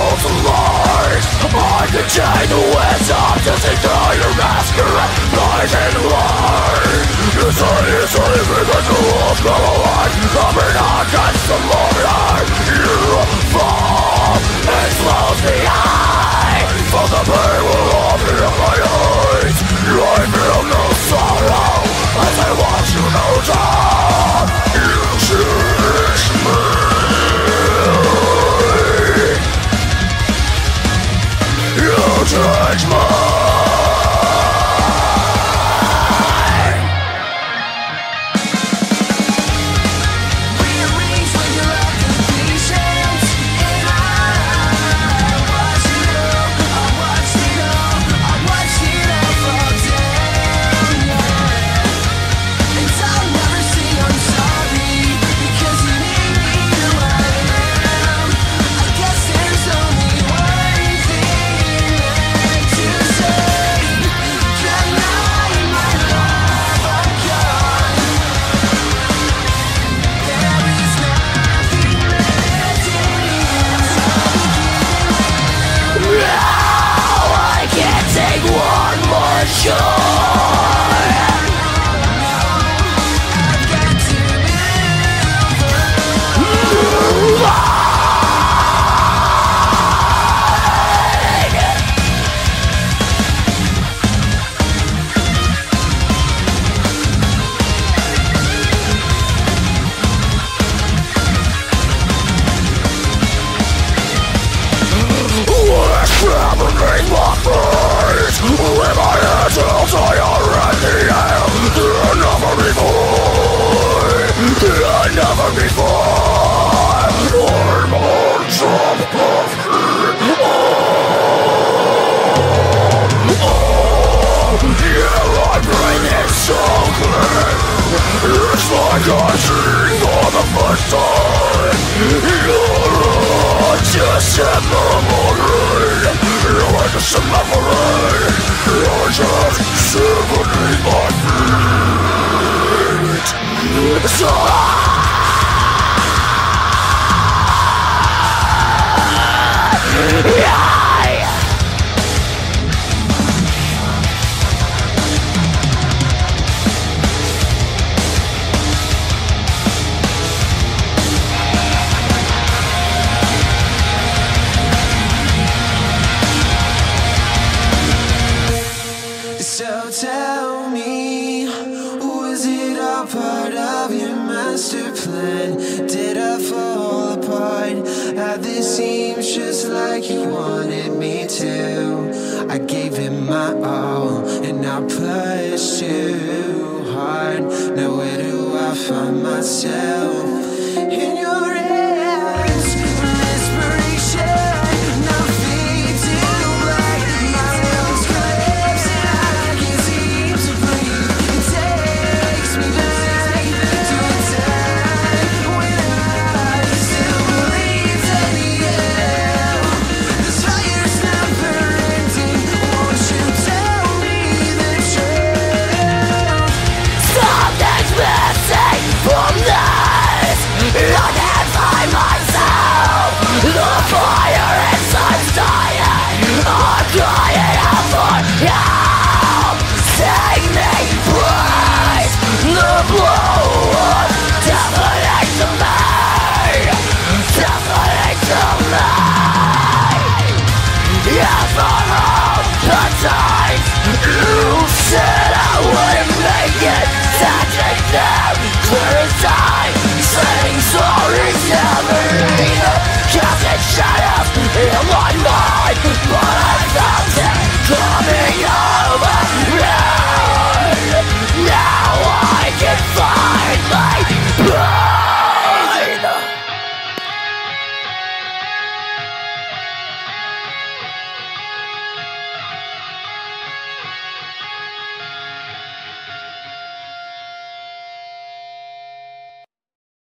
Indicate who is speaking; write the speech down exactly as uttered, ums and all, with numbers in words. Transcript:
Speaker 1: to lies. I contain the wisdom to see through your masquerade. Lies and lies. You say it's only because the wolves come alive. Coming against the morning. You fall and close the eye. For the pain will open up my eyes. I feel no sorrow as I watch you no time. You change me. You change me. Beneath my face, with my hands held higher in the air. There never before, there never before. I'm on top of it. Oh, oh, yeah, my brain is so clear. It's like I see for the first time. You're just a memory. You're like a memory. You're just sit beneath my feet. So I
Speaker 2: tell me, was it all part of your master plan? Did I fall apart? At this seems just like you wanted me to. I gave it my all, and I pushed too hard. Now where do I find myself? In your hands, desperation.
Speaker 1: I can't find myself. The fire inside's dying. I'm crying out for help. Save me, please. The blood deafening to me. Deafening to me. Yeah, for all the time.